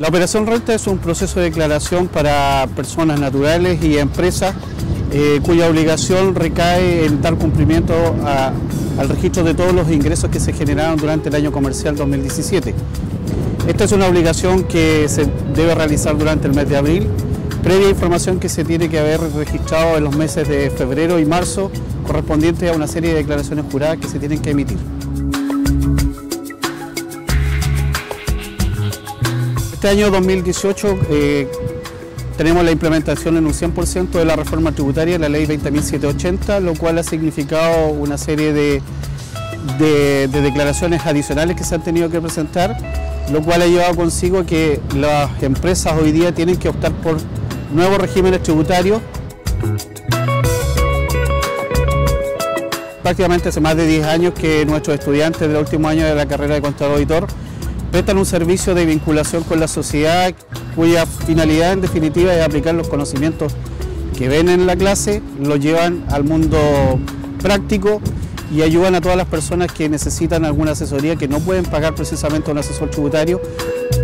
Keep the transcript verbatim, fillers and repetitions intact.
Operación Renta es un proceso de declaración para personas naturales y empresas eh, cuya obligación recae en dar cumplimiento a, al registro de todos los ingresos que se generaron durante el año comercial dos mil diecisiete. Esta es una obligación que se debe realizar durante el mes de abril, previa información que se tiene que haber registrado en los meses de febrero y marzo, correspondiente a una serie de declaraciones juradas que se tienen que emitir. Este año dos mil dieciocho eh, tenemos la implementación en un cien por ciento de la reforma tributaria, la ley veinte mil setecientos ochenta, lo cual ha significado una serie de, de, de declaraciones adicionales que se han tenido que presentar, lo cual ha llevado consigo que las empresas hoy día tienen que optar por nuevos regímenes tributarios. Prácticamente hace más de diez años que nuestros estudiantes del último año de la carrera de contador auditor prestan un servicio de vinculación con la sociedad cuya finalidad en definitiva es aplicar los conocimientos que ven en la clase, los llevan al mundo práctico y ayudan a todas las personas que necesitan alguna asesoría, que no pueden pagar precisamente a un asesor tributario.